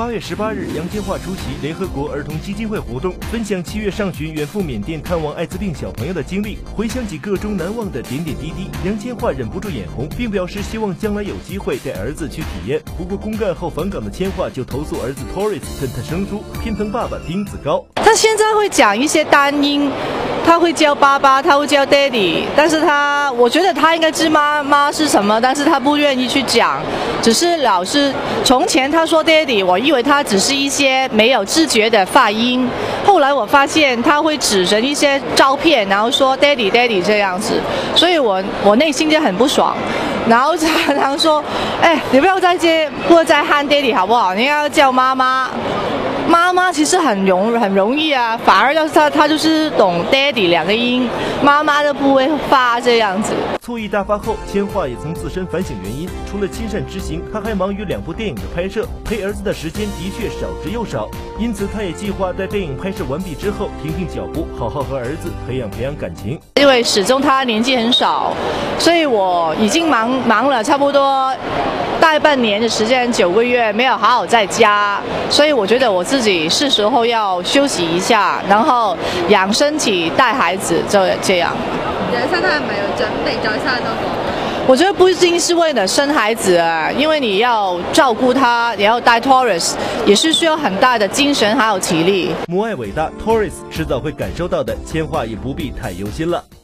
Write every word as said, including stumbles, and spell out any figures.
八月十八日，杨千嬅出席联合国儿童基金会活动，分享七月上旬远赴缅甸看望艾滋病小朋友的经历。回想起个中难忘的点点滴滴，杨千嬅忍不住眼红，并表示希望将来有机会带儿子去体验。不过公干后返港的千嬅就投诉儿子 Torres 跟他生疏，偏疼爸爸钉子高。 他现在会讲一些单音，他会叫爸爸，他会叫 daddy， 但是他我觉得他应该知妈妈是什么，但是他不愿意去讲，只是老是从前他说 daddy， 我以为他只是一些没有自觉的发音，后来我发现他会指着一些照片，然后说 daddy daddy 这样子，所以我我内心就很不爽，然后常常说，哎，你不要再接，不要再喊 daddy 好不好？你要叫妈妈。妈妈其实很容很容易啊，反而要是他他就是懂 daddy 两个音，妈妈都不会发这样子。 醋意大发后，千嬅也曾自身反省原因，除了亲善执行，她还忙于两部电影的拍摄，陪儿子的时间的确少之又少。因此，她也计划在电影拍摄完毕之后停停脚步，好好和儿子培养培养感情。 因为始终他年纪很少，所以我已经忙忙了差不多大半年的时间，九个月没有好好在家，所以我觉得我自己是时候要休息一下，然后养身体、帶孩子，就這樣。 人生係咪要準備再生多個？ 我覺得不一定是為了生孩子啊，因為你要照顧他，也要帶 Torres， 也是需要很大的精神還有體力。 母愛偉大 ，Torres 遲早會感受到的，千嬅也不必太憂心了。